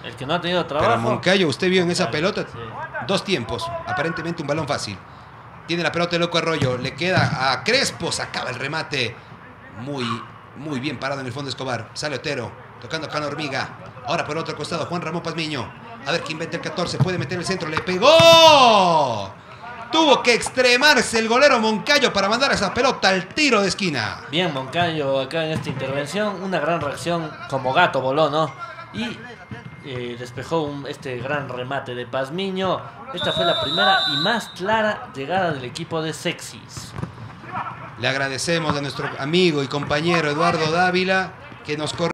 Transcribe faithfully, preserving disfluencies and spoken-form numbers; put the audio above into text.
El que no ha tenido trabajo. Pero Moncayo, usted vio en esa Vale, pelota sí. dos tiempos. Aparentemente un balón fácil. Tiene la pelota de Loco Arroyo. Le queda a Crespo. Sacaba el remate. Muy, muy bien parado en el fondo Escobar. Sale Otero. Tocando a Cano Hormiga. Ahora por el otro costado Juan Ramón Pazmiño. A ver quién inventa el catorce. Puede meter el centro. Le pegó. Tuvo que extremarse el golero Moncayo para mandar esa pelota al tiro de esquina. Bien Moncayo acá en esta intervención. Una gran reacción. Como gato voló, ¿no? Y eh, despejó un, este gran remate de Pazmiño. Esta fue la primera y más clara llegada del equipo de Sexys. Le agradecemos a nuestro amigo y compañero Eduardo Dávila que nos corrió.